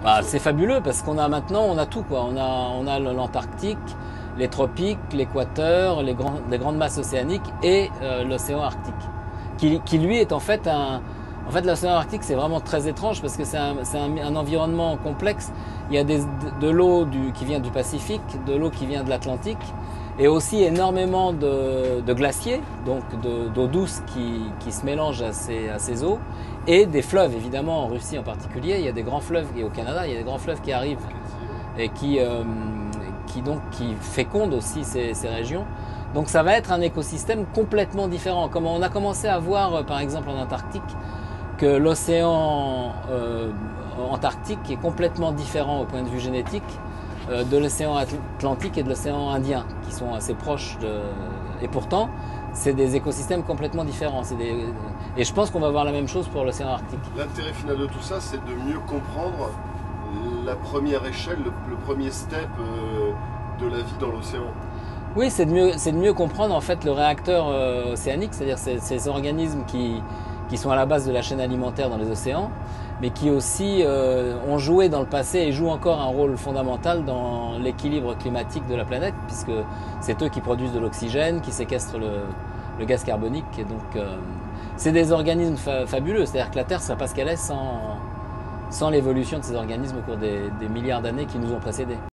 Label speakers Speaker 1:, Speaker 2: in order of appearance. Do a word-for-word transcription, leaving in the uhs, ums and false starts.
Speaker 1: Bah, c'est fabuleux parce qu'on a maintenant, on a tout quoi. On a, on a l'Antarctique, les tropiques, l'équateur, les, grands, les grandes masses océaniques et euh, l'océan Arctique, qui, qui lui est en fait un, en fait l'océan Arctique c'est vraiment très étrange parce que c'est un, un, un environnement complexe. Il y a des, de, de l'eau qui vient du Pacifique, de l'eau qui vient de l'Atlantique et aussi énormément de, de glaciers, donc d'eau douce qui, qui se mélange à ces, à ces eaux, et des fleuves, évidemment, en Russie en particulier. Il y a des grands fleuves, et au Canada, il y a des grands fleuves qui arrivent et qui, euh, qui, donc, qui fécondent aussi ces, ces régions. Donc ça va être un écosystème complètement différent. Comme on a commencé à voir, par exemple, en Antarctique, que l'océan euh, Antarctique est complètement différent au point de vue génétique de l'océan Atlantique et de l'océan Indien, qui sont assez proches de... Et pourtant, c'est des écosystèmes complètement différents. Des... Et je pense qu'on va voir la même chose pour l'océan Arctique.
Speaker 2: L'intérêt final de tout ça, c'est de mieux comprendre la première échelle, le, le premier step euh, de la vie dans l'océan.
Speaker 1: Oui, c'est de mieux, c'est de mieux comprendre en fait le réacteur euh, océanique, c'est-à-dire ces, ces organismes qui, qui sont à la base de la chaîne alimentaire dans les océans, mais qui aussi euh, ont joué dans le passé et jouent encore un rôle fondamental dans l'équilibre climatique de la planète, puisque c'est eux qui produisent de l'oxygène, qui séquestrent le, le gaz carbonique. Et donc, euh, c'est des organismes fa fabuleux, c'est-à-dire que la Terre ne serait pas ce qu'elle est sans, sans l'évolution de ces organismes au cours des, des milliards d'années qui nous ont précédés.